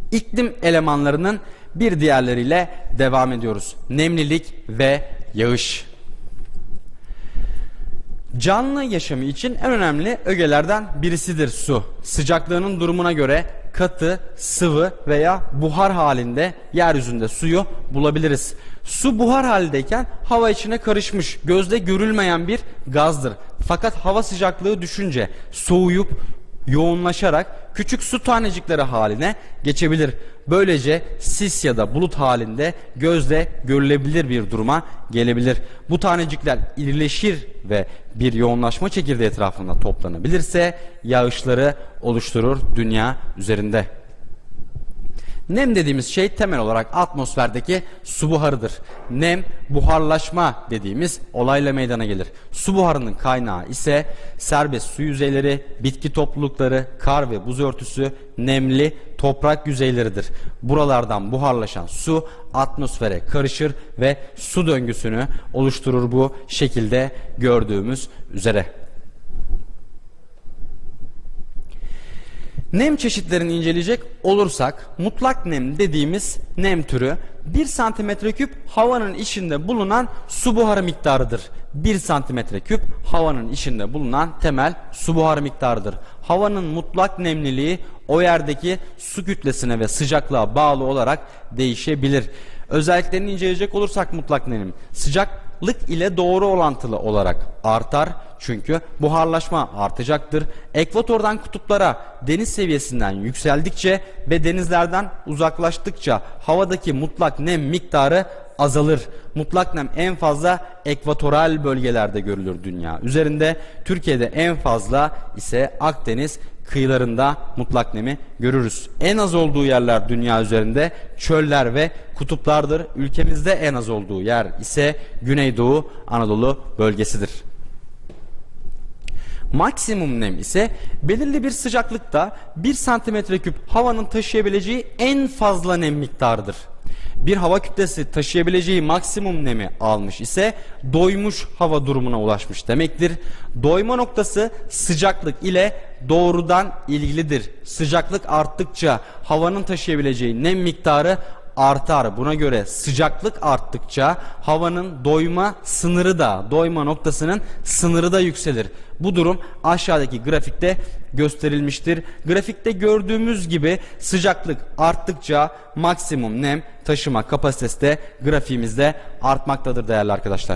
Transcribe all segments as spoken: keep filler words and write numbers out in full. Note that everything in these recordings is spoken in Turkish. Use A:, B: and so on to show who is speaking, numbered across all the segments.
A: İklim elemanlarının bir diğerleriyle devam ediyoruz. Nemlilik ve yağış. Canlı yaşamı için en önemli ögelerden birisidir su. Sıcaklığının durumuna göre katı, sıvı veya buhar halinde yeryüzünde suyu bulabiliriz. Su buhar haldeyken hava içine karışmış, gözle görülmeyen bir gazdır. Fakat hava sıcaklığı düşünce soğuyup yoğunlaşarak küçük su tanecikleri haline geçebilir. Böylece sis ya da bulut halinde gözle görülebilir bir duruma gelebilir. Bu tanecikler irileşir ve bir yoğunlaşma çekirdeği etrafında toplanabilirse yağışları oluşturur dünya üzerinde. Nem dediğimiz şey temel olarak atmosferdeki su buharıdır. Nem, buharlaşma dediğimiz olayla meydana gelir. Su buharının kaynağı ise serbest su yüzeyleri, bitki toplulukları, kar ve buz örtüsü, nemli toprak yüzeyleridir. Buralardan buharlaşan su atmosfere karışır ve su döngüsünü oluşturur bu şekilde gördüğümüz üzere. Nem çeşitlerini inceleyecek olursak mutlak nem dediğimiz nem türü bir santimetre küp havanın içinde bulunan su buharı miktarıdır. bir santimetre küp havanın içinde bulunan temel su buharı miktarıdır. Havanın mutlak nemliliği o yerdeki su kütlesine ve sıcaklığa bağlı olarak değişebilir. Özelliklerini inceleyecek olursak mutlak nem sıcaklık ile doğru orantılı olarak artar. Çünkü buharlaşma artacaktır. Ekvatordan kutuplara deniz seviyesinden yükseldikçe ve denizlerden uzaklaştıkça havadaki mutlak nem miktarı azalır. Mutlak nem en fazla ekvatoral bölgelerde görülür dünya üzerinde. Türkiye'de en fazla ise Akdeniz kıyılarında mutlak nemi görürüz. En az olduğu yerler dünya üzerinde çöller ve kutuplardır. Ülkemizde en az olduğu yer ise Güneydoğu Anadolu bölgesidir. Maksimum nem ise belirli bir sıcaklıkta bir santimetre küp havanın taşıyabileceği en fazla nem miktarıdır. Bir hava kütlesi taşıyabileceği maksimum nemi almış ise doymuş hava durumuna ulaşmış demektir. Doyma noktası sıcaklık ile doğrudan ilgilidir. Sıcaklık arttıkça havanın taşıyabileceği nem miktarı artar. Buna göre sıcaklık arttıkça havanın doyma sınırı da, doyma noktasının sınırı da yükselir. Bu durum aşağıdaki grafikte gösterilmiştir. Grafikte gördüğümüz gibi sıcaklık arttıkça maksimum nem taşıma kapasitesi de grafiğimizde artmaktadır değerli arkadaşlar.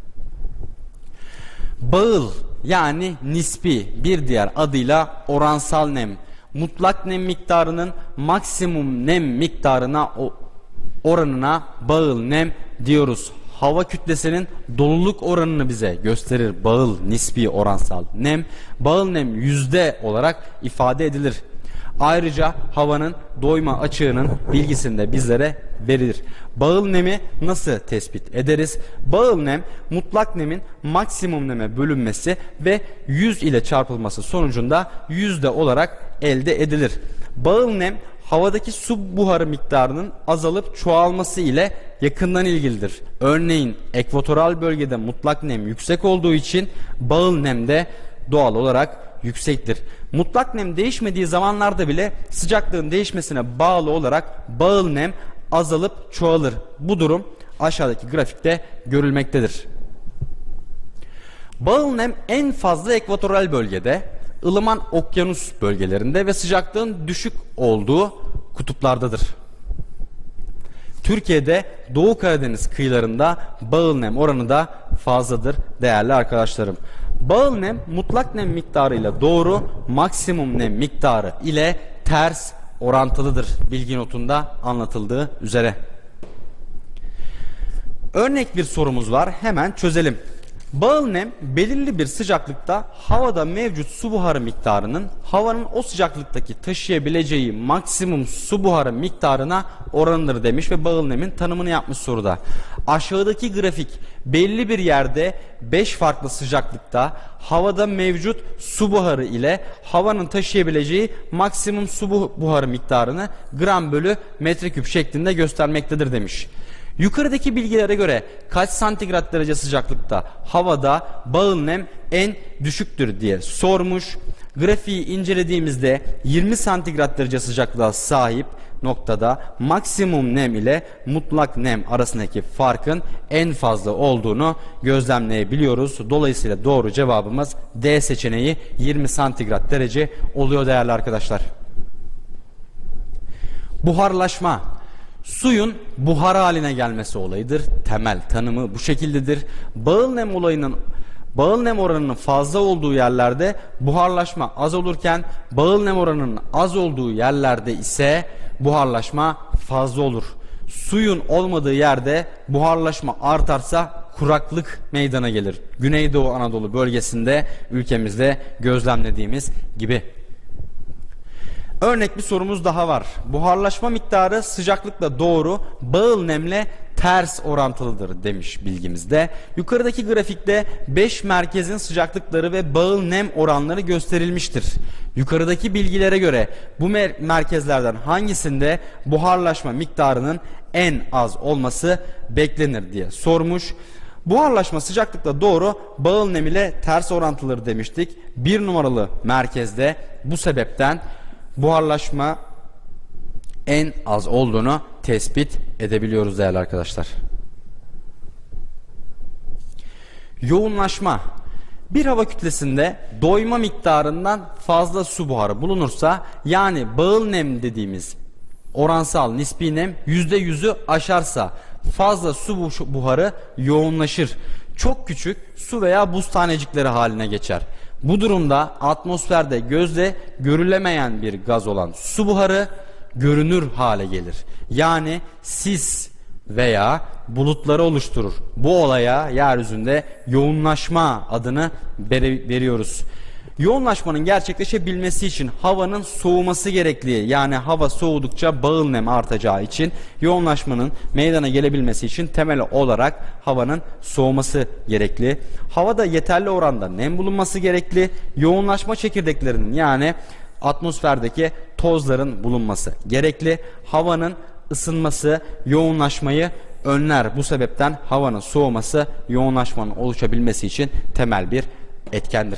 A: Bağıl yani nispi, bir diğer adıyla oransal nem. Mutlak nem miktarının maksimum nem miktarına oranına bağıl nem diyoruz. Hava kütlesinin doluluk oranını bize gösterir. Bağıl, nispi, oransal nem. Bağıl nem yüzde olarak ifade edilir. Ayrıca havanın doyma açığının bilgisini de bizlere verilir. Bağıl nemi nasıl tespit ederiz? Bağıl nem mutlak nemin maksimum neme bölünmesi ve yüz ile çarpılması sonucunda yüzde olarak elde edilir. Bağıl nem havadaki su buharı miktarının azalıp çoğalması ile yakından ilgilidir. Örneğin ekvatoral bölgede mutlak nem yüksek olduğu için bağıl nem de doğal olarak yüksektir. Mutlak nem değişmediği zamanlarda bile sıcaklığın değişmesine bağlı olarak bağıl nem azalıp çoğalır. Bu durum aşağıdaki grafikte görülmektedir. Bağıl nem en fazla ekvatoral bölgede, ılıman okyanus bölgelerinde ve sıcaklığın düşük olduğu kutuplardadır. Türkiye'de Doğu Karadeniz kıyılarında bağıl nem oranı da fazladır değerli arkadaşlarım. Bağıl nem mutlak nem miktarıyla doğru, maksimum nem miktarı ile ters orantılıdır. Bilgi notunda anlatıldığı üzere. Örnek bir sorumuz var. Hemen çözelim. Bağıl nem belirli bir sıcaklıkta havada mevcut su buharı miktarının havanın o sıcaklıktaki taşıyabileceği maksimum su buharı miktarına oranıdır demiş ve bağıl nemin tanımını yapmış soruda. Aşağıdaki grafik belli bir yerde beş farklı sıcaklıkta havada mevcut su buharı ile havanın taşıyabileceği maksimum su buharı miktarını gram bölü metreküp şeklinde göstermektedir demiş. Yukarıdaki bilgilere göre kaç santigrat derece sıcaklıkta havada bağıl nem en düşüktür diye sormuş. Grafiği incelediğimizde yirmi santigrat derece sıcaklığa sahip noktada maksimum nem ile mutlak nem arasındaki farkın en fazla olduğunu gözlemleyebiliyoruz. Dolayısıyla doğru cevabımız D seçeneği yirmi santigrat derece oluyor değerli arkadaşlar. Buharlaşma. Suyun buhar haline gelmesi olayıdır. Temel tanımı bu şekildedir. Bağıl nem olayının Bağıl nem oranının fazla olduğu yerlerde buharlaşma az olurken bağıl nem oranının az olduğu yerlerde ise buharlaşma fazla olur. Suyun olmadığı yerde buharlaşma artarsa kuraklık meydana gelir. Güneydoğu Anadolu bölgesinde ülkemizde gözlemlediğimiz gibi. Örnek bir sorumuz daha var. Buharlaşma miktarı sıcaklıkla doğru, bağıl nemle ters orantılıdır demiş bilgimizde. Yukarıdaki grafikte beş merkezin sıcaklıkları ve bağıl nem oranları gösterilmiştir. Yukarıdaki bilgilere göre bu mer merkezlerden hangisinde buharlaşma miktarının en az olması beklenir diye sormuş. Buharlaşma sıcaklıkla doğru, bağıl nem ile ters orantılıdır demiştik. Bir numaralı merkezde bu sebepten buharlaşma en az olduğunu tespit edebiliyoruz değerli arkadaşlar. Yoğunlaşma. Bir hava kütlesinde doyma miktarından fazla su buharı bulunursa, yani bağıl nem dediğimiz oransal nispi nem yüzde yüzü aşarsa fazla su buharı yoğunlaşır. Çok küçük su veya buz tanecikleri haline geçer. Bu durumda atmosferde gözle görülemeyen bir gaz olan su buharı görünür hale gelir. Yani sis veya bulutları oluşturur. Bu olaya yeryüzünde yoğunlaşma adını veriyoruz. Yoğunlaşmanın gerçekleşebilmesi için havanın soğuması gerekli. Yani hava soğudukça bağıl nem artacağı için yoğunlaşmanın meydana gelebilmesi için temel olarak havanın soğuması gerekli. Havada yeterli oranda nem bulunması gerekli. Yoğunlaşma çekirdeklerinin, yani atmosferdeki tozların bulunması gerekli. Havanın ısınması yoğunlaşmayı önler. Bu sebepten havanın soğuması yoğunlaşmanın oluşabilmesi için temel bir etkendir.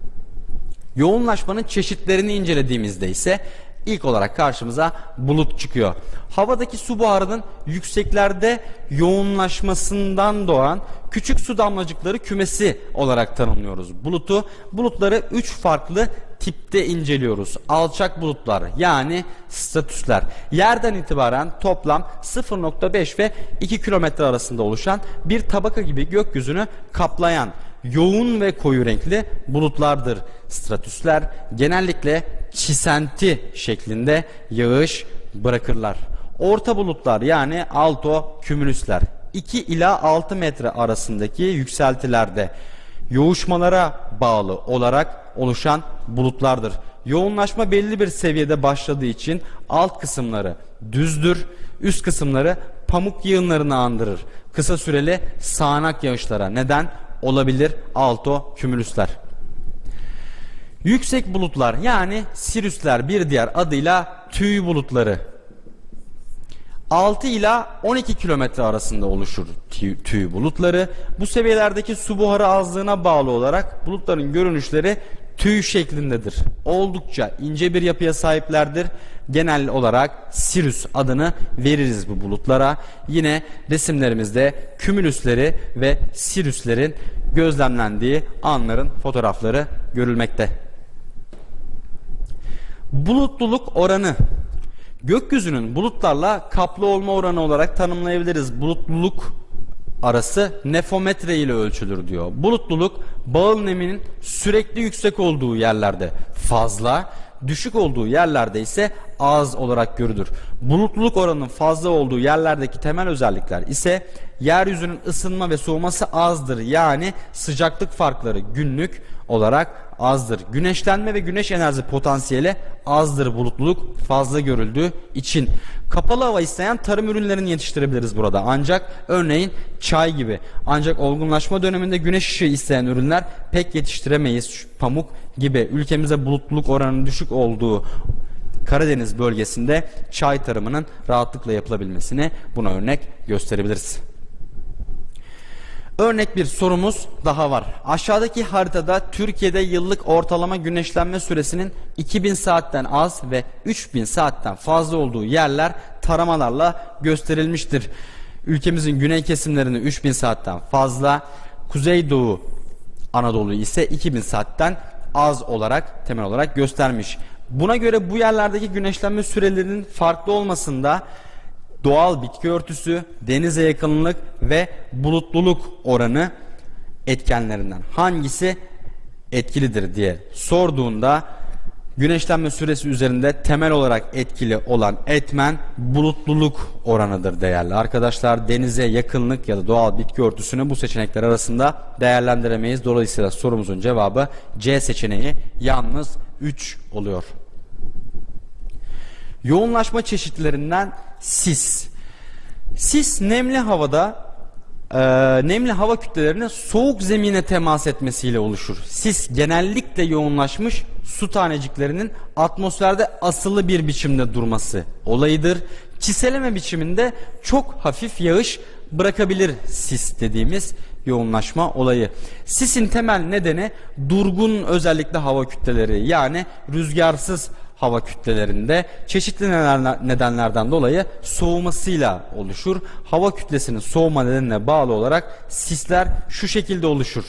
A: Yoğunlaşmanın çeşitlerini incelediğimizde ise ilk olarak karşımıza bulut çıkıyor. Havadaki su buharının yükseklerde yoğunlaşmasından doğan küçük su damlacıkları kümesi olarak tanımlıyoruz bulutu. Bulutları üç farklı tipte inceliyoruz. Alçak bulutlar, yani stratüsler. Yerden itibaren toplam sıfır nokta beş ve iki kilometre arasında oluşan bir tabaka gibi gökyüzünü kaplayan yoğun ve koyu renkli bulutlardır. Stratüsler genellikle çisenti şeklinde yağış bırakırlar. Orta bulutlar, yani alto kümülüsler, iki ila altı metre arasındaki yükseltilerde yoğuşmalara bağlı olarak oluşan bulutlardır. Yoğunlaşma belli bir seviyede başladığı için alt kısımları düzdür, üst kısımları pamuk yığınlarını andırır. Kısa süreli sağanak yağışlara neden olabilir alto kümülüsler. Yüksek bulutlar, yani sirüsler, bir diğer adıyla tüy bulutları, altı ila on iki kilometre arasında oluşur tüy, tüy bulutları. Bu seviyelerdeki su buharı azlığına bağlı olarak bulutların görünüşleri tüy şeklindedir. Oldukça ince bir yapıya sahiplerdir. Genel olarak sirüs adını veririz bu bulutlara. Yine resimlerimizde kümülüsleri ve sirüslerin gözlemlendiği anların fotoğrafları görülmekte. Bulutluluk oranı. Gökyüzünün bulutlarla kaplı olma oranı olarak tanımlayabiliriz. Bulutluluk arası nefometre ile ölçülür diyor. Bulutluluk, bağıl neminin sürekli yüksek olduğu yerlerde fazla, düşük olduğu yerlerde ise az olarak görülür. Bulutluluk oranının fazla olduğu yerlerdeki temel özellikler ise yeryüzünün ısınma ve soğuması azdır. Yani sıcaklık farkları günlük olarak azdır. Güneşlenme ve güneş enerji potansiyeli azdır bulutluluk fazla görüldüğü için. Kapalı hava isteyen tarım ürünlerini yetiştirebiliriz burada. Ancak örneğin çay gibi. Ancak olgunlaşma döneminde güneş ışığı isteyen ürünler pek yetiştiremeyiz. Pamuk gibi. Ülkemizde bulutluluk oranının düşük olduğu Karadeniz bölgesinde çay tarımının rahatlıkla yapılabilmesini buna örnek gösterebiliriz. Örnek bir sorumuz daha var. Aşağıdaki haritada Türkiye'de yıllık ortalama güneşlenme süresinin iki bin saatten az ve üç bin saatten fazla olduğu yerler taramalarla gösterilmiştir. Ülkemizin güney kesimlerini üç bin saatten fazla, Kuzeydoğu Anadolu ise iki bin saatten az olarak temel olarak göstermiş. Buna göre bu yerlerdeki güneşlenme sürelerinin farklı olmasında doğal bitki örtüsü, denize yakınlık ve bulutluluk oranı etkenlerinden hangisi etkilidir diye sorduğunda güneşlenme süresi üzerinde temel olarak etkili olan etmen bulutluluk oranıdır değerli arkadaşlar. Denize yakınlık ya da doğal bitki örtüsünü bu seçenekler arasında değerlendiremeyiz. Dolayısıyla sorumuzun cevabı C seçeneği yalnız üç oluyor. Yoğunlaşma çeşitlerinden sis. Sis nemli havada e, nemli hava kütlelerinin soğuk zemine temas etmesiyle oluşur. Sis genellikle yoğunlaşmış su taneciklerinin atmosferde asılı bir biçimde durması olayıdır. Çiseleme biçiminde çok hafif yağış bırakabilir sis dediğimiz yoğunlaşma olayı. Sisin temel nedeni durgun özellikle hava kütleleri, yani rüzgarsız hava kütlelerinde çeşitli nedenlerden dolayı soğumasıyla oluşur. Hava kütlesinin soğuma nedenine bağlı olarak sisler şu şekilde oluşur.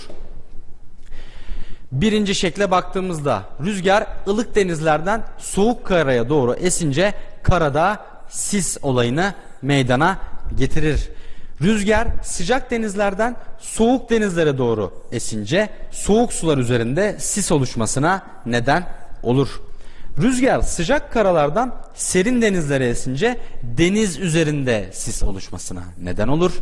A: Birinci şekle baktığımızda rüzgar ılık denizlerden soğuk karaya doğru esince karada sis olayını meydana getirir. Rüzgar sıcak denizlerden soğuk denizlere doğru esince soğuk sular üzerinde sis oluşmasına neden olur. Rüzgar sıcak karalardan serin denizlere esince deniz üzerinde sis oluşmasına neden olur.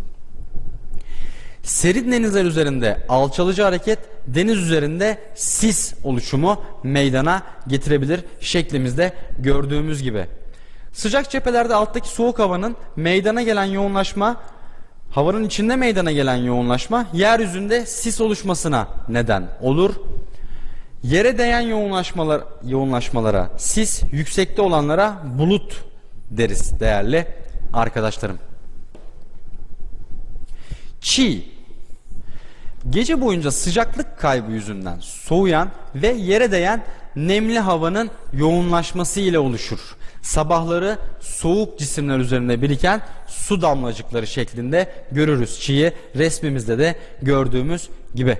A: Serin denizler üzerinde alçalıcı hareket deniz üzerinde sis oluşumu meydana getirebilir şeklimizde gördüğümüz gibi. Sıcak cephelerde alttaki soğuk havanın meydana gelen yoğunlaşma, havanın içinde meydana gelen yoğunlaşma yeryüzünde sis oluşmasına neden olur. Yere değen yoğunlaşmalar, yoğunlaşmalara sis, yüksekte olanlara bulut deriz değerli arkadaşlarım. Çiğ, gece boyunca sıcaklık kaybı yüzünden soğuyan ve yere değen nemli havanın yoğunlaşması ile oluşur. Sabahları soğuk cisimler üzerinde biriken su damlacıkları şeklinde görürüz çiği, resmimizde de gördüğümüz gibi.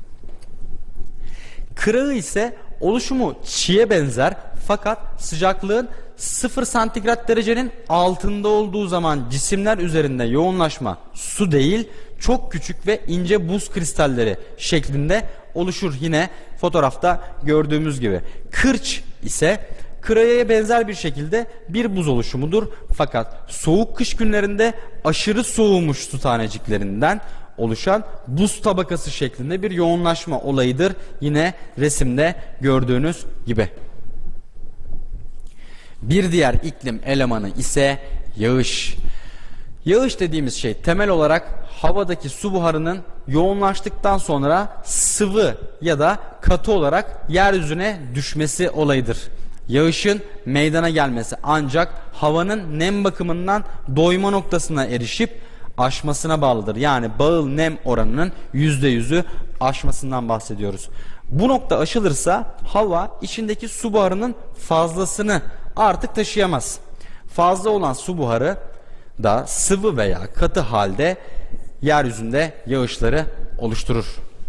A: Kırağı ise oluşumu çiğe benzer fakat sıcaklığın sıfır santigrat derecenin altında olduğu zaman cisimler üzerinde yoğunlaşma su değil, çok küçük ve ince buz kristalleri şeklinde oluşur. Yine fotoğrafta gördüğümüz gibi. Kırç ise kırağıya benzer bir şekilde bir buz oluşumudur. Fakat soğuk kış günlerinde aşırı soğumuş su taneciklerinden oluşan buz tabakası şeklinde bir yoğunlaşma olayıdır. Yine resimde gördüğünüz gibi. Bir diğer iklim elemanı ise yağış. Yağış dediğimiz şey temel olarak havadaki su buharının yoğunlaştıktan sonra sıvı ya da katı olarak yeryüzüne düşmesi olayıdır. Yağışın meydana gelmesi ancak havanın nem bakımından doyma noktasına erişip aşmasına bağlıdır. Yani bağıl nem oranının yüzde yüzü aşmasından bahsediyoruz. Bu nokta aşılırsa hava içindeki su buharının fazlasını artık taşıyamaz. Fazla olan su buharı da sıvı veya katı halde yeryüzünde yağışları oluşturur.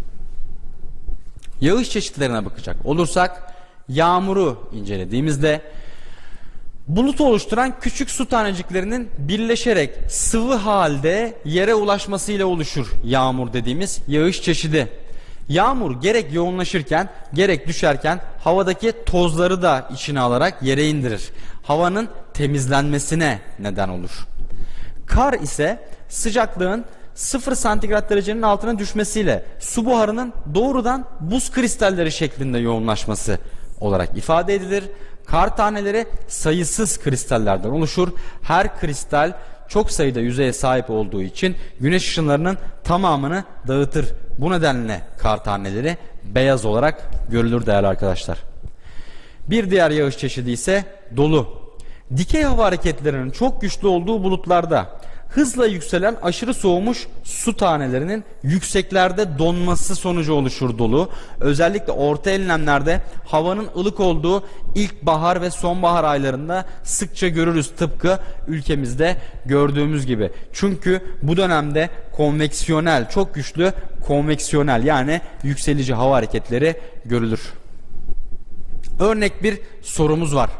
A: Yağış çeşitlerine bakacak olursak yağmuru incelediğimizde bulut oluşturan küçük su taneciklerinin birleşerek sıvı halde yere ulaşmasıyla oluşur yağmur dediğimiz yağış çeşidi. Yağmur gerek yoğunlaşırken gerek düşerken havadaki tozları da içine alarak yere indirir. Havanın temizlenmesine neden olur. Kar ise sıcaklığın sıfır santigrat derecenin altına düşmesiyle su buharının doğrudan buz kristalleri şeklinde yoğunlaşması olarak ifade edilir. Kar taneleri sayısız kristallerden oluşur. Her kristal çok sayıda yüzeye sahip olduğu için güneş ışınlarının tamamını dağıtır. Bu nedenle kar taneleri beyaz olarak görülür değerli arkadaşlar. Bir diğer yağış çeşidi ise dolu. Dikey hava hareketlerinin çok güçlü olduğu bulutlarda hızla yükselen aşırı soğumuş su tanelerinin yükseklerde donması sonucu oluşur dolu. Özellikle orta enlemlerde havanın ılık olduğu ilkbahar ve sonbahar aylarında sıkça görürüz, tıpkı ülkemizde gördüğümüz gibi. Çünkü bu dönemde konveksiyonel, çok güçlü konveksiyonel yani yükselici hava hareketleri görülür. Örnek bir sorumuz var.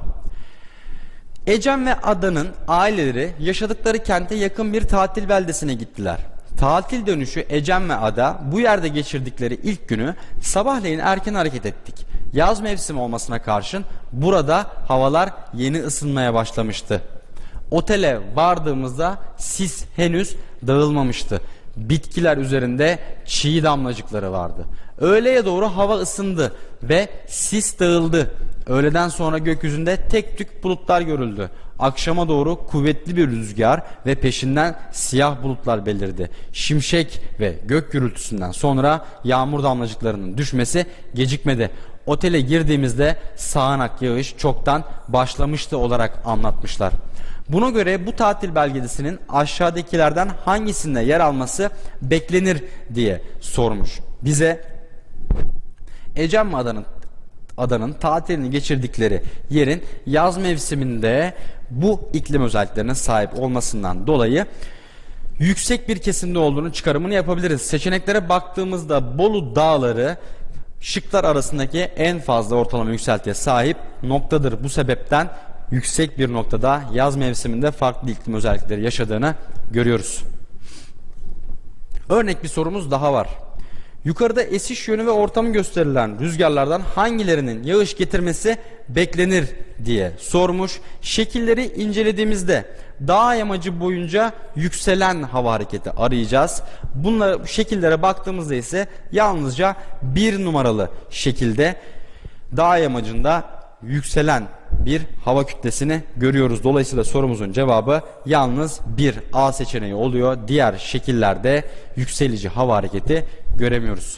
A: Ecem ve Ada'nın aileleri yaşadıkları kente yakın bir tatil beldesine gittiler. Tatil dönüşü Ecem ve Ada bu yerde geçirdikleri ilk günü sabahleyin erken hareket ettik. Yaz mevsimi olmasına karşın burada havalar yeni ısınmaya başlamıştı. Otele vardığımızda sis henüz dağılmamıştı. Bitkiler üzerinde çiğ damlacıkları vardı. Öğleye doğru hava ısındı ve sis dağıldı. Öğleden sonra gökyüzünde tek tük bulutlar görüldü. Akşama doğru kuvvetli bir rüzgar ve peşinden siyah bulutlar belirdi. Şimşek ve gök gürültüsünden sonra yağmur damlacıklarının düşmesi gecikmedi. Otele girdiğimizde sağanak yağış çoktan başlamıştı olarak anlatmışlar. Buna göre bu tatil belgesinin aşağıdakilerden hangisinde yer alması beklenir diye sormuş. Bize Ecem ve Ada'nın adanın tatilini geçirdikleri yerin yaz mevsiminde bu iklim özelliklerine sahip olmasından dolayı yüksek bir kesimde olduğunu çıkarımını yapabiliriz. Seçeneklere baktığımızda Bolu Dağları şıklar arasındaki en fazla ortalama yükseltiye sahip noktadır. Bu sebepten yüksek bir noktada yaz mevsiminde farklı iklim özellikleri yaşadığını görüyoruz. Örnek bir sorumuz daha var. Yukarıda esiş yönü ve ortamı gösterilen rüzgarlardan hangilerinin yağış getirmesi beklenir diye sormuş. Şekilleri incelediğimizde dağ yamacı boyunca yükselen hava hareketi arayacağız. Bunlara, şekillere baktığımızda ise yalnızca bir numaralı şekilde dağ yamacında yükselen bir hava kütlesini görüyoruz. Dolayısıyla sorumuzun cevabı yalnız bir A seçeneği oluyor. Diğer şekillerde yükselici hava hareketi göremiyoruz.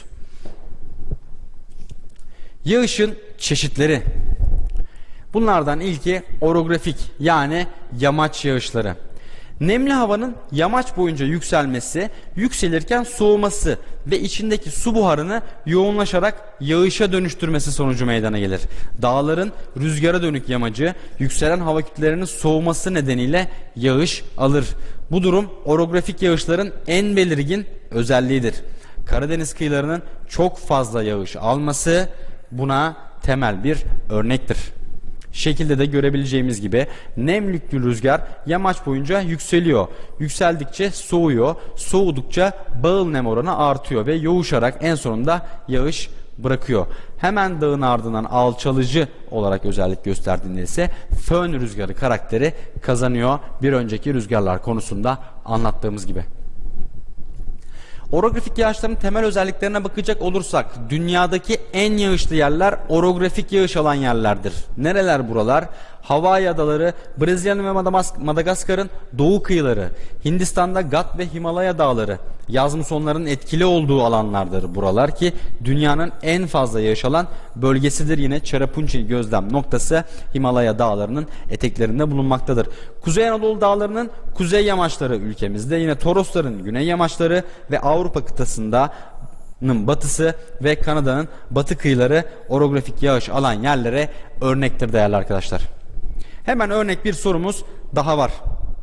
A: Yağışın çeşitleri. Bunlardan ilki orografik yani yamaç yağışları. Nemli havanın yamaç boyunca yükselmesi, yükselirken soğuması ve içindeki su buharını yoğunlaşarak yağışa dönüştürmesi sonucu meydana gelir. Dağların rüzgara dönük yamacı yükselen hava kütlelerinin soğuması nedeniyle yağış alır. Bu durum orografik yağışların en belirgin özelliğidir. Karadeniz kıyılarının çok fazla yağış alması buna temel bir örnektir. Şekilde de görebileceğimiz gibi nem yüklü rüzgar yamaç boyunca yükseliyor. Yükseldikçe soğuyor. Soğudukça bağıl nem oranı artıyor ve yoğuşarak en sonunda yağış bırakıyor. Hemen dağın ardından alçalıcı olarak özellik gösterdiğinde ise fön rüzgarı karakteri kazanıyor. Bir önceki rüzgarlar konusunda anlattığımız gibi. Orografik yağışların temel özelliklerine bakacak olursak dünyadaki en yağışlı yerler orografik yağış alan yerlerdir. Nereler buralar? Hawaii adaları, Brezilya'nın ve Madagaskar'ın doğu kıyıları, Hindistan'da Gat ve Himalaya dağları, yaz musonlarının etkili olduğu alanlardır buralar ki dünyanın en fazla yağış alan bölgesidir. Yine Cherrapunchi gözlem noktası Himalaya dağlarının eteklerinde bulunmaktadır. Kuzey Anadolu dağlarının kuzey yamaçları ülkemizde, yine Torosların güney yamaçları ve Avrupa kıtasında batısı ve Kanada'nın batı kıyıları orografik yağış alan yerlere örnektir değerli arkadaşlar. Hemen örnek bir sorumuz daha var.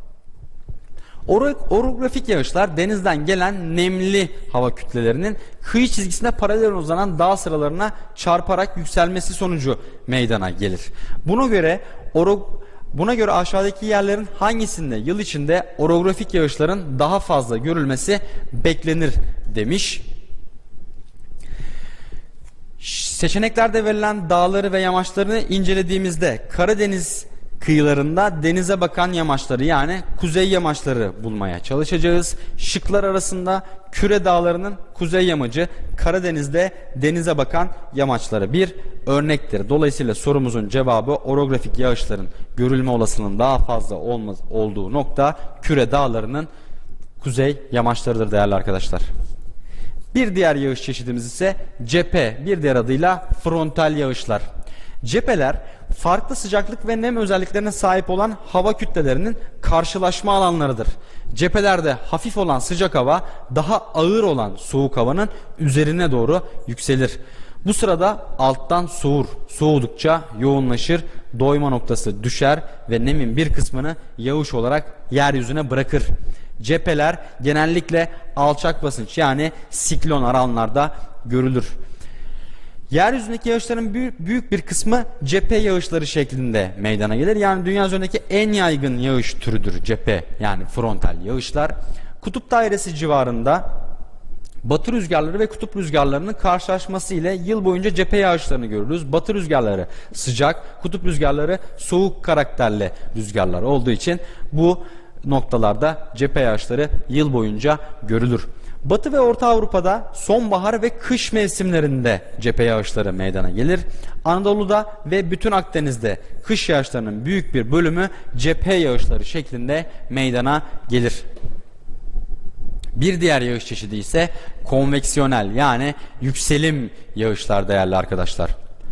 A: Orografik yağışlar denizden gelen nemli hava kütlelerinin kıyı çizgisine paralel uzanan dağ sıralarına çarparak yükselmesi sonucu meydana gelir. Buna göre orog Buna göre aşağıdaki yerlerin hangisinde yıl içinde orografik yağışların daha fazla görülmesi beklenir demiş. Seçeneklerde verilen dağları ve yamaçlarını incelediğimizde Karadeniz kıyılarında denize bakan yamaçları yani kuzey yamaçları bulmaya çalışacağız. Şıklar arasında Küre Dağları'nın kuzey yamacı Karadeniz'de denize bakan yamaçları bir örnektir. Dolayısıyla sorumuzun cevabı orografik yağışların görülme olasılığının daha fazla olmaz, olduğu nokta Küre Dağları'nın kuzey yamaçlarıdır değerli arkadaşlar. Bir diğer yağış çeşidimiz ise cephe, bir diğer adıyla frontal yağışlar. Cepheler farklı sıcaklık ve nem özelliklerine sahip olan hava kütlelerinin karşılaşma alanlarıdır. Cephelerde hafif olan sıcak hava daha ağır olan soğuk havanın üzerine doğru yükselir. Bu sırada alttan soğur. Soğudukça yoğunlaşır, doyma noktası düşer ve nemin bir kısmını yağış olarak yeryüzüne bırakır. Cepheler genellikle alçak basınç yani siklon alanlarda görülür. Yeryüzündeki yağışların büyük bir kısmı cephe yağışları şeklinde meydana gelir. Yani dünya üzerindeki en yaygın yağış türüdür cephe yani frontal yağışlar. Kutup dairesi civarında batı rüzgarları ve kutup rüzgarlarının karşılaşması ile yıl boyunca cephe yağışlarını görürüz. Batı rüzgarları sıcak, kutup rüzgarları soğuk karakterli rüzgarlar olduğu için bu noktalarda cephe yağışları yıl boyunca görülür. Batı ve Orta Avrupa'da sonbahar ve kış mevsimlerinde cephe yağışları meydana gelir. Anadolu'da ve bütün Akdeniz'de kış yağışlarının büyük bir bölümü cephe yağışları şeklinde meydana gelir. Bir diğer yağış çeşidi ise konveksiyonel yani yükselim yağışlar değerli arkadaşlar.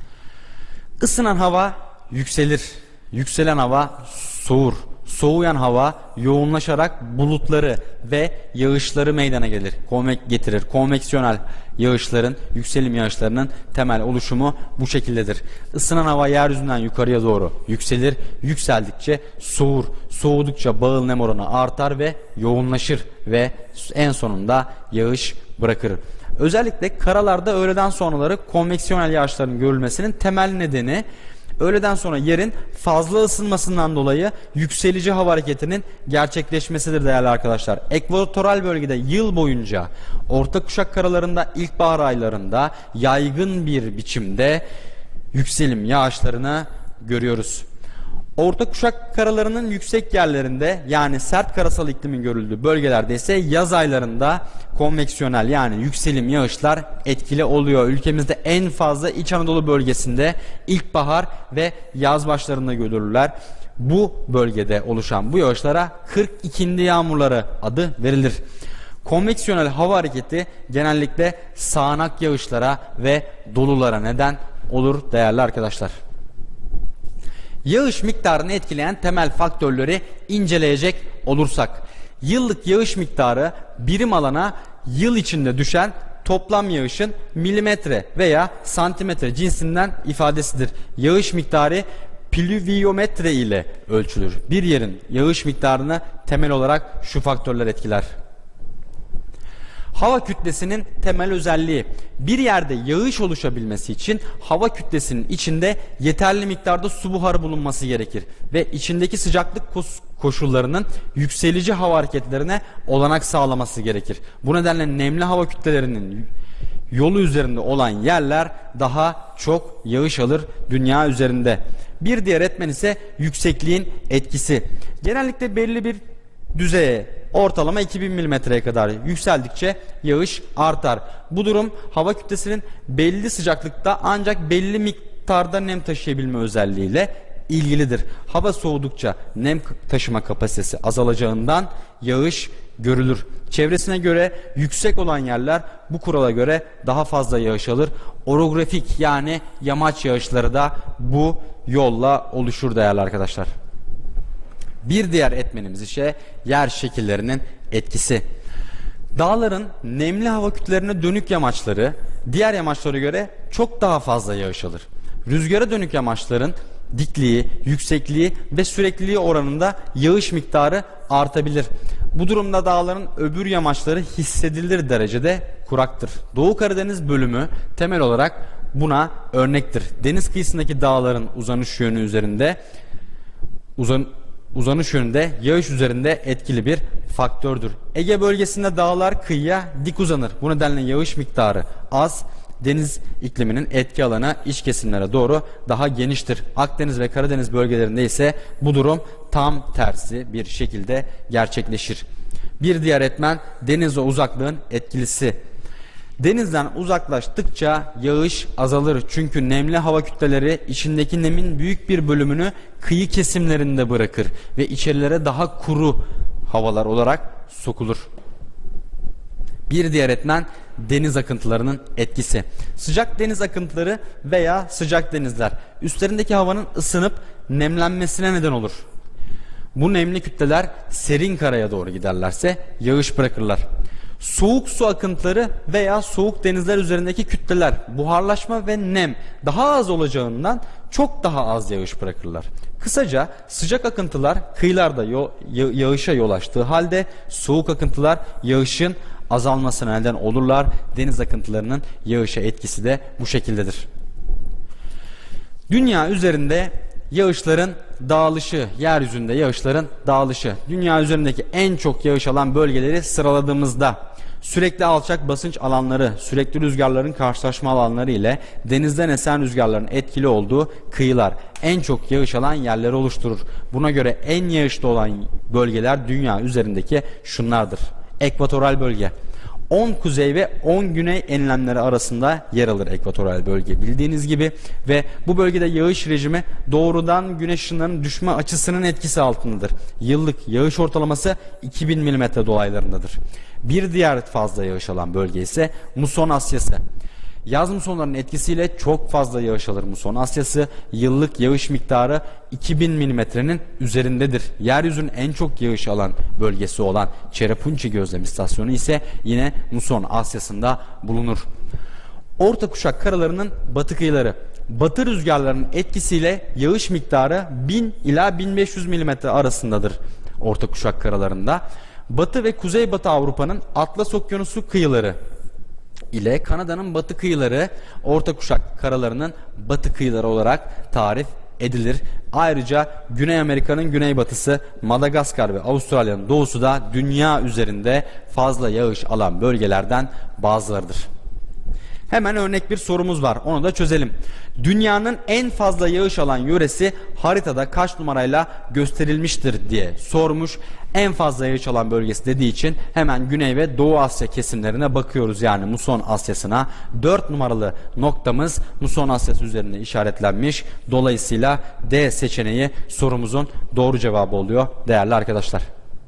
A: Isınan hava yükselir, yükselen hava soğur. Soğuyan hava yoğunlaşarak bulutları ve yağışları meydana gelir, konvek getirir. Konveksiyonel yağışların, yükselim yağışlarının temel oluşumu bu şekildedir. Isınan hava yeryüzünden yukarıya doğru yükselir, yükseldikçe soğur, soğudukça bağıl nem oranı artar ve yoğunlaşır ve en sonunda yağış bırakır. Özellikle karalarda öğleden sonraları konveksiyonel yağışların görülmesinin temel nedeni öğleden sonra yerin fazla ısınmasından dolayı yükselici hava hareketinin gerçekleşmesidir değerli arkadaşlar. Ekvatoral bölgede yıl boyunca orta kuşak karalarında ilkbahar aylarında yaygın bir biçimde yükselim yağışlarını görüyoruz. Orta kuşak karalarının yüksek yerlerinde yani sert karasal iklimin görüldüğü bölgelerde ise yaz aylarında konveksiyonel yani yükselim yağışlar etkili oluyor. Ülkemizde en fazla İç Anadolu bölgesinde ilkbahar ve yaz başlarında görülürler. Bu bölgede oluşan bu yağışlara kırk ikindi yağmurları adı verilir. Konveksiyonel hava hareketi genellikle sağanak yağışlara ve dolulara neden olur değerli arkadaşlar. Yağış miktarını etkileyen temel faktörleri inceleyecek olursak, yıllık yağış miktarı birim alana yıl içinde düşen toplam yağışın milimetre veya santimetre cinsinden ifadesidir. Yağış miktarı pluviometre ile ölçülür. Bir yerin yağış miktarını temel olarak şu faktörler etkiler. Hava kütlesinin temel özelliği. Bir yerde yağış oluşabilmesi için hava kütlesinin içinde yeterli miktarda su buharı bulunması gerekir ve içindeki sıcaklık koşullarının yükselici hava hareketlerine olanak sağlaması gerekir. Bu nedenle nemli hava kütlelerinin yolu üzerinde olan yerler daha çok yağış alır dünya üzerinde. Bir diğer etmen ise yüksekliğin etkisi. Genellikle belli bir düzeye, ortalama iki bin milimetreye kadar yükseldikçe yağış artar. Bu durum hava kütlesinin belli sıcaklıkta ancak belli miktarda nem taşıyabilme özelliğiyle ilgilidir. Hava soğudukça nem taşıma kapasitesi azalacağından yağış görülür. Çevresine göre yüksek olan yerler bu kurala göre daha fazla yağış alır. Orografik yani yamaç yağışları da bu yolla oluşur değerli arkadaşlar. Bir diğer etmenimiz ise yer şekillerinin etkisi. Dağların nemli hava kütlelerine dönük yamaçları diğer yamaçlara göre çok daha fazla yağış alır. Rüzgara dönük yamaçların dikliği, yüksekliği ve sürekliliği oranında yağış miktarı artabilir. Bu durumda dağların öbür yamaçları hissedilir derecede kuraktır. Doğu Karadeniz bölümü temel olarak buna örnektir. Deniz kıyısındaki dağların uzanış yönü üzerinde uzan uzanış yönünde yağış üzerinde etkili bir faktördür. Ege bölgesinde dağlar kıyıya dik uzanır. Bu nedenle yağış miktarı az. Deniz ikliminin etki alanı iç kesimlere doğru daha geniştir. Akdeniz ve Karadeniz bölgelerinde ise bu durum tam tersi bir şekilde gerçekleşir. Bir diğer etmen denize uzaklığın etkilisi. Denizden uzaklaştıkça yağış azalır. Çünkü nemli hava kütleleri içindeki nemin büyük bir bölümünü kıyı kesimlerinde bırakır ve içerilere daha kuru havalar olarak sokulur. Bir diğer etmen deniz akıntılarının etkisi. Sıcak deniz akıntıları veya sıcak denizler üstlerindeki havanın ısınıp nemlenmesine neden olur. Bu nemli kütleler serin karaya doğru giderlerse yağış bırakırlar. Soğuk su akıntıları veya soğuk denizler üzerindeki kütleler buharlaşma ve nem daha az olacağından çok daha az yağış bırakırlar. Kısaca sıcak akıntılar kıyılarda yağışa yol açtığı halde soğuk akıntılar yağışın azalmasına neden olurlar. Deniz akıntılarının yağışa etkisi de bu şekildedir. Dünya üzerinde yağışların dağılışı, yeryüzünde yağışların dağılışı. Dünya üzerindeki en çok yağış alan bölgeleri sıraladığımızda sürekli alçak basınç alanları, sürekli rüzgarların karşılaşma alanları ile denizden esen rüzgarların etkili olduğu kıyılar en çok yağış alan yerleri oluşturur. Buna göre en yağışlı olan bölgeler dünya üzerindeki şunlardır. Ekvatoral bölge. on kuzey ve on güney enlemleri arasında yer alır ekvatoral bölge bildiğiniz gibi ve bu bölgede yağış rejimi doğrudan güneş ışınlarının düşme açısının etkisi altındadır. Yıllık yağış ortalaması iki bin milimetre dolaylarındadır. Bir diğer fazla yağış alan bölge ise muson Asyası. Yaz musonlarının etkisiyle çok fazla yağış alır muson Asyası. Yıllık yağış miktarı iki bin milimetrenin üzerindedir. Yeryüzünün en çok yağış alan bölgesi olan Çerepunçi Gözlem İstasyonu ise yine muson Asyası'nda bulunur. Orta kuşak karalarının batı kıyıları. Batı rüzgarlarının etkisiyle yağış miktarı bin ila bin beş yüz milimetre arasındadır orta kuşak karalarında. Batı ve kuzeybatı Avrupa'nın Atlas Okyanusu kıyıları ile Kanada'nın batı kıyıları orta kuşak karalarının batı kıyıları olarak tarif edilir. Ayrıca Güney Amerika'nın güneybatısı, Madagaskar ve Avustralya'nın doğusu da dünya üzerinde fazla yağış alan bölgelerden bazılarıdır. Hemen örnek bir sorumuz var. Onu da çözelim. Dünyanın en fazla yağış alan yöresi haritada kaç numarayla gösterilmiştir diye sormuş. En fazla yağış alan bölgesi dediği için hemen Güney ve Doğu Asya kesimlerine bakıyoruz. Yani muson Asyası'na. dört numaralı noktamız muson Asyası üzerinde işaretlenmiş. Dolayısıyla D seçeneği sorumuzun doğru cevabı oluyor değerli arkadaşlar.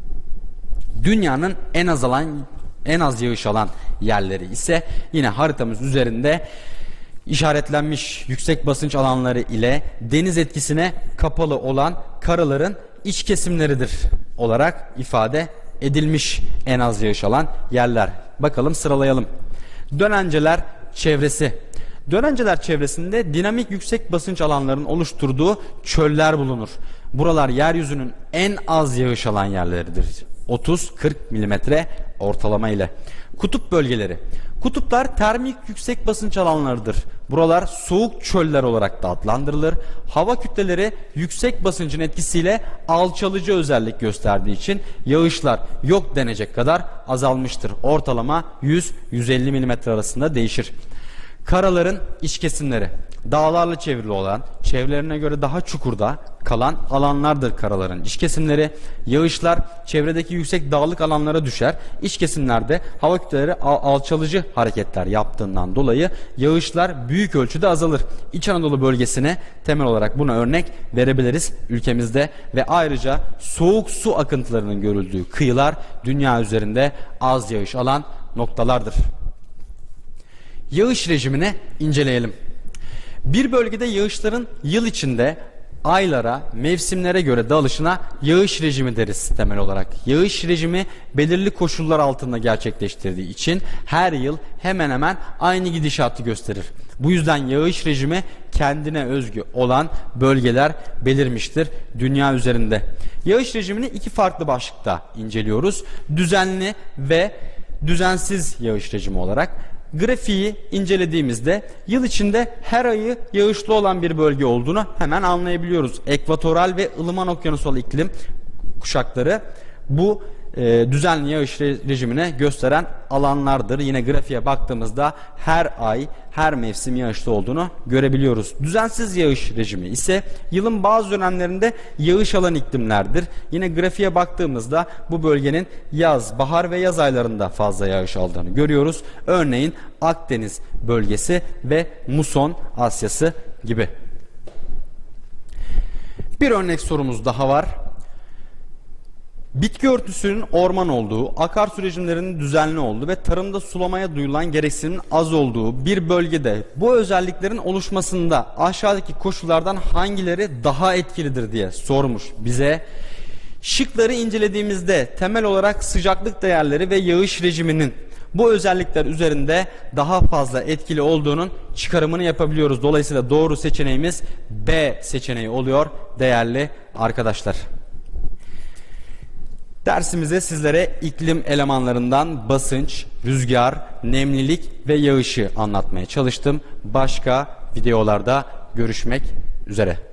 A: Dünyanın en az alan en az yağış alan yerleri ise yine haritamız üzerinde işaretlenmiş yüksek basınç alanları ile deniz etkisine kapalı olan karaların iç kesimleridir olarak ifade edilmiş en az yağış alan yerler. Bakalım sıralayalım. Dönenceler çevresi. Dönenceler çevresinde dinamik yüksek basınç alanlarının oluşturduğu çöller bulunur. Buralar yeryüzünün en az yağış alan yerleridir. otuz kırk milimetre ortalama ile. Kutup bölgeleri. Kutuplar termik yüksek basınç alanlarıdır. Buralar soğuk çöller olarak da adlandırılır. Hava kütleleri yüksek basıncın etkisiyle alçalıcı özellik gösterdiği için yağışlar yok denecek kadar azalmıştır. Ortalama yüz yüz elli milimetre arasında değişir. Karaların iç kesimleri. Dağlarla çevrili olan, çevrelerine göre daha çukurda kalan alanlardır karaların iç kesimleri. Yağışlar çevredeki yüksek dağlık alanlara düşer. İç kesimlerde hava kütleleri al alçalıcı hareketler yaptığından dolayı yağışlar büyük ölçüde azalır. İç Anadolu bölgesine temel olarak buna örnek verebiliriz ülkemizde ve ayrıca soğuk su akıntılarının görüldüğü kıyılar dünya üzerinde az yağış alan noktalardır. Yağış rejimini inceleyelim. Bir bölgede yağışların yıl içinde aylara, mevsimlere göre dağılışına yağış rejimi deriz temel olarak. Yağış rejimi belirli koşullar altında gerçekleştirdiği için her yıl hemen hemen aynı gidişatı gösterir. Bu yüzden yağış rejimi kendine özgü olan bölgeler belirmiştir dünya üzerinde. Yağış rejimini iki farklı başlıkta inceliyoruz. Düzenli ve düzensiz yağış rejimi olarak. Grafiği incelediğimizde yıl içinde her ayı yağışlı olan bir bölge olduğunu hemen anlayabiliyoruz. Ekvatoral ve ılıman okyanusal iklim kuşakları bu e, düzenli yağış rejimine gösteren alanlardır. Yine grafiğe baktığımızda her ay, her mevsim yağışlı olduğunu görebiliyoruz. Düzensiz yağış rejimi ise yılın bazı dönemlerinde yağış alan iklimlerdir. Yine grafiğe baktığımızda bu bölgenin yaz, bahar ve yaz aylarında fazla yağış aldığını görüyoruz. Örneğin Akdeniz bölgesi ve muson Asyası gibi. Bir örnek sorumuz daha var. Bitki örtüsünün orman olduğu, akarsu rejimlerinin düzenli olduğu ve tarımda sulamaya duyulan gereksinimin az olduğu bir bölgede bu özelliklerin oluşmasında aşağıdaki koşullardan hangileri daha etkilidir diye sormuş bize. Şıkları incelediğimizde temel olarak sıcaklık değerleri ve yağış rejiminin bu özellikler üzerinde daha fazla etkili olduğunun çıkarımını yapabiliyoruz. Dolayısıyla doğru seçeneğimiz B seçeneği oluyor değerli arkadaşlar. Dersimize sizlere iklim elemanlarından basınç, rüzgar, nemlilik ve yağışı anlatmaya çalıştım. Başka videolarda görüşmek üzere.